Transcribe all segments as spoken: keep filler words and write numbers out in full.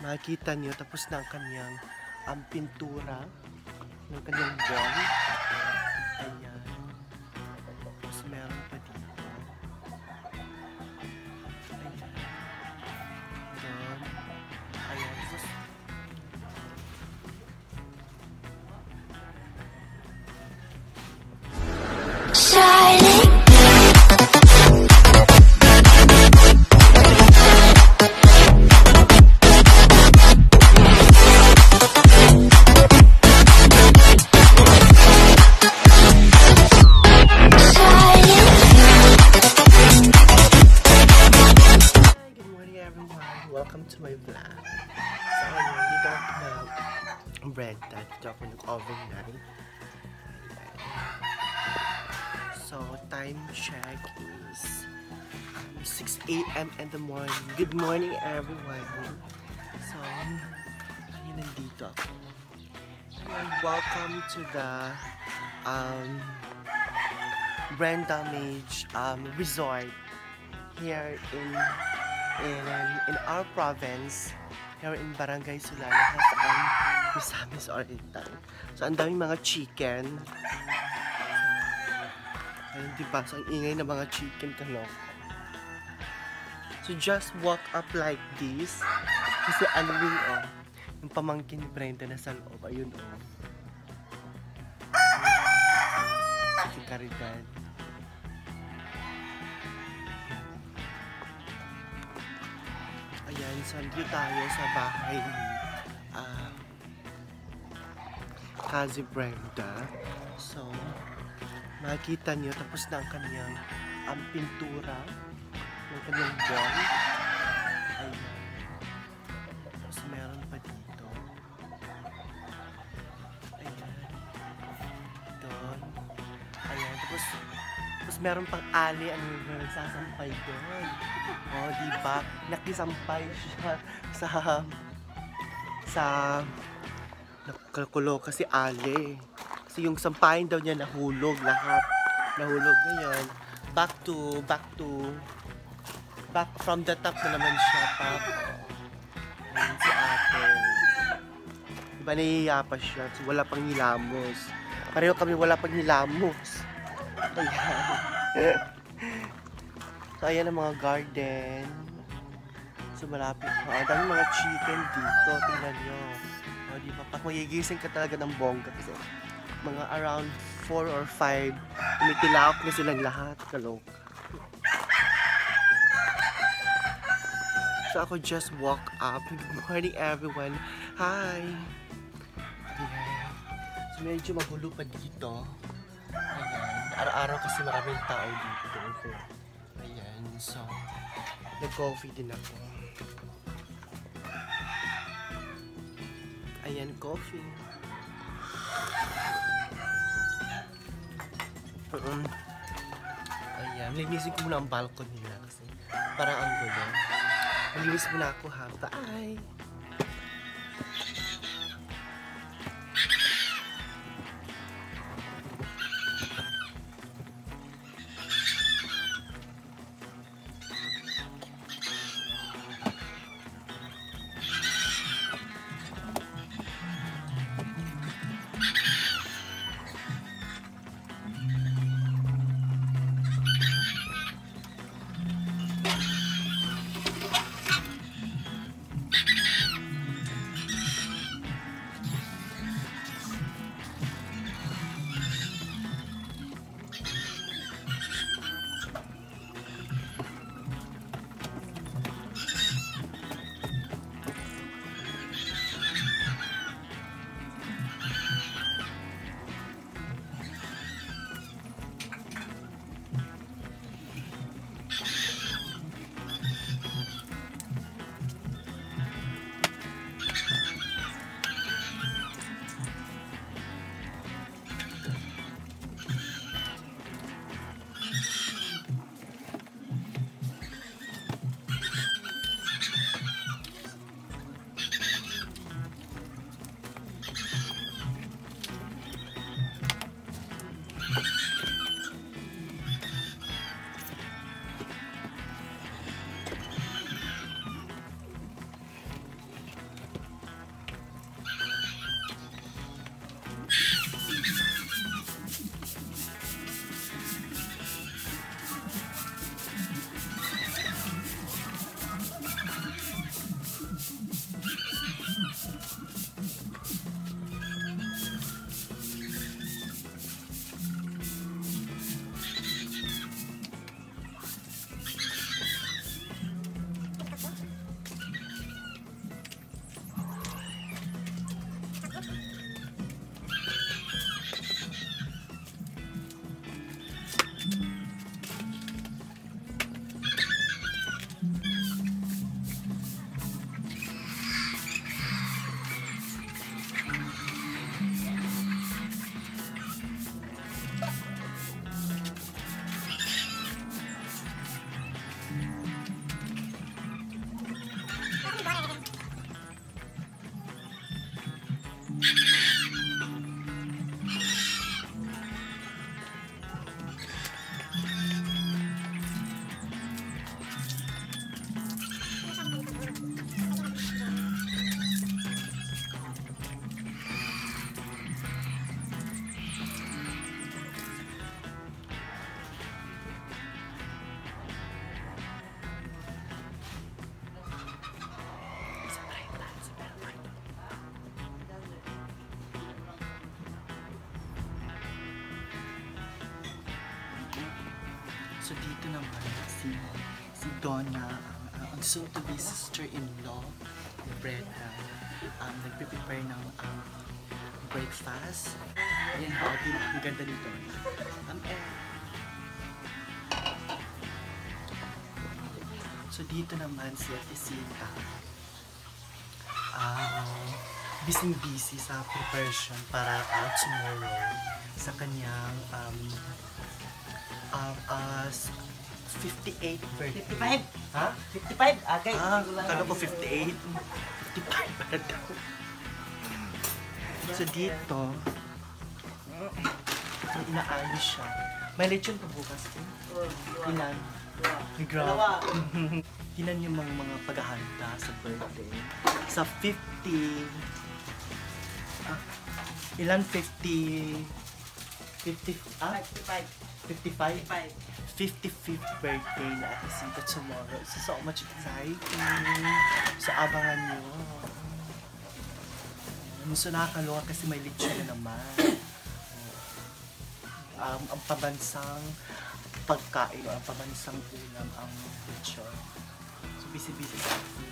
Makikita nyo, tapos na ang kanyang um, pintura ng kanyang wall. Ayan. Tapos meron pa dito. Ayan. Doon. Ayan. Tapos welcome to my vlog. So, ayun, dito ako na BRENDA. Dito ako nag-overnight. So, time check is um, six A M in the morning. Good morning, everyone. So, ayun, nandito ako. And welcome to the um, BRENDA MAGE um, resort here in In, in our province, here in Barangay Sulala, Hasaan, Misamis Oriental. So, ang daming mga chicken. So, ayun, diba? So, ang ingay na mga chicken kaloko. So, just walk up like this. Kasi ano rin, oh, yung pamangkin ni Brenda na sa loob. Ayun, oh. Si Caridad. Ayan, so dito tayo sa bahay ni uh, Kazi Brenda. So, makikita nyo, tapos na ang kanyang um, pintura ng kanyang wall. Ayan. Tapos meron pa dito. Ayan. Doon. Ayan. Tapos, tapos meron pang ali, ano yung nagsasampay doon. O, oh, diba? Nakisampay siya sa sa nakakulo kasi ali. Kasi yung sampayin daw niya nahulog lahat. Nahulog ngayon. Back to, back to, back from the top na naman siya. Pap. Ayan si ate. Diba nahihiya pa siya? So, wala pang hilamos. Pareho kami wala pang hilamos. Ayan. So, ayan ang mga garden. So, malapit. Oh, ang dami mga chicken dito. Tingnan nyo. O, oh, di ba? Pag magigising ka talaga ng bongga. Kasi mga around four or five, umitilaok na silang lahat. Kalok. So, ako just walk up. Good morning, everyone. Hi! Ayan. So, medyo magulo pa dito. Ayan. Araw-araw kasi maraming tao dito. Okay. Ayan, so, nag-coffee din ako. Ayan, coffee. Um, ayan, linisin ko muna ang balcony nila kasi parang ang gulo. Malinis muna ako ha. Bye! So dito naman si si Donna, ang, ang soon-to-be sister-in-law ni Brenda, um, nagpe-prepare ng um, breakfast. Ayan ha, di ba? Ang ganda nito. Um, eh. So dito naman si Ate Sita. Um, busy-busy sa preparation para uh, tomorrow sa kanyang um, um, uh, fifty-eighth birthday. fifty-five? Ha? fifty-five? Agay. Ah, kala ko fifty-eight. fifty-five pala daw. So dito, may inaano siya. May lechon pa bukas ko. Ilan? May grab. Tinan yung mga, mga paghahanda sa birthday. Sa fifty... Ah, ilan? fifty... fifty... Ah? fifty-five. fifty-five? fifty-five. fifty-fifth birthday na Ate Sita tomorrow. So, so much exciting. So, abangan nyo. So, nakakaloka kasi may lechon na naman. Um, ang pabansang pagkain o ang pabansang ulam ang lechon. So, busy-busy sa atin.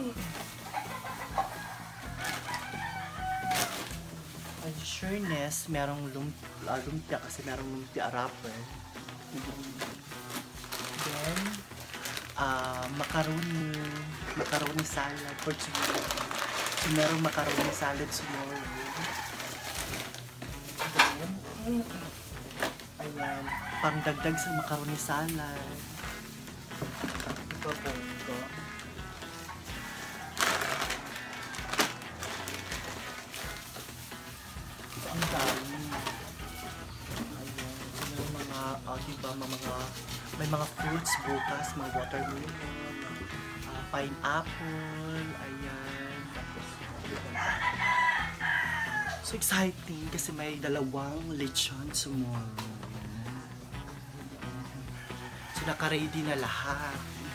Ang sureness, merong lumpia, lumpia kasi merong lumpia wrapper. Then, uh, macaroni, macaroni salad for tomorrow. So, merong macaroni salad tomorrow. Then, ayan, pangdagdag sa macaroni salad. Ito po, ito. Ito ang dami. Uh, diba, mga, may mga fruits bukas, mga watermelon, uh, pineapple, ayan, tapos, so exciting kasi may dalawang lechon tomorrow. So naka-ready na lahat.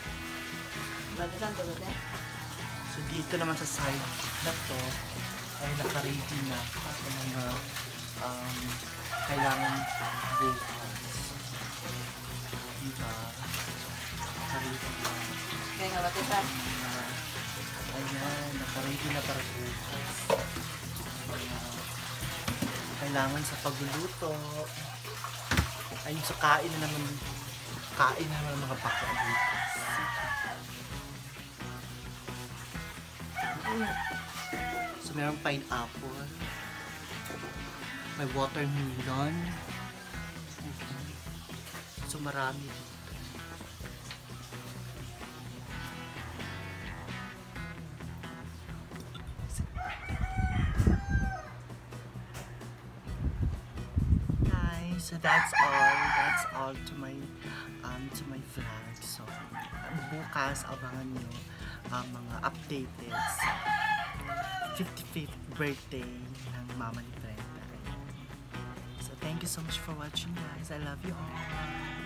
So dito naman sa side na to, ay naka-ready na sa mga um, kailangan bukas. Diba? Naka-ready na. Kaya nga batisan. Ayan, naka-ready na para bukas. Ayan. Kailangan sa pagluluto. Ayun, sa kain na naman. Kain na naman mga baka bukas. So, merong pineapple. May watermelon. So, marami. Hi, so that's all. That's all to my um to my vlog. So, bukas abangan nyo ang mga updated sa fifty-fifth birthday ng Mama ni Brenda. So, thank you so much for watching, guys. I love you all.